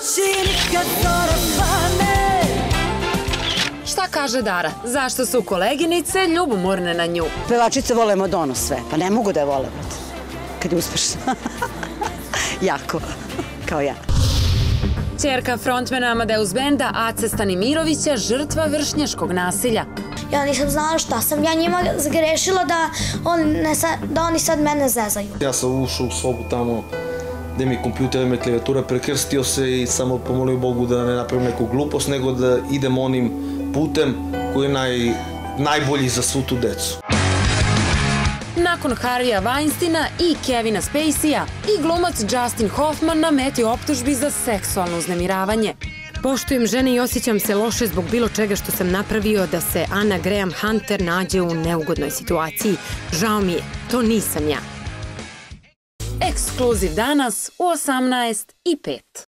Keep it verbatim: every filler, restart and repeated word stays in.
Šta kaže Dara? Zašto su koleginice ljubomorne na nju? Pevačice vole Madonu sve, pa ne mogu da je vole, kad je uspešna. Jako, kao ja. Ćerka frontmena Amadeus benda Ace Stanimirovića žrtva vršnjačkog nasilja. Ja nisam znala šta sam ja njima zgrešila da oni sad mene zezaju. Ja sam ušao u sobu tamo gde mi kompjuter, gde mi klavijatura, prekrstio se i samo pomolio Bogu da ne napravim neku glupost, nego da idem onim putem koji je najbolji za svu tu decu. Nakon Harvija Weinsteina i Kevina Spacey-a i glumac Dustin Hoffman na meti optužbi za seksualno uznemiravanje. Poštujem žene i osjećam se loše zbog bilo čega što sam napravio da se Anna Graham Hunter nađe u neugodnoj situaciji. Žao mi je, to nisam ja. Ekskluziv danas u osamnaest i pet.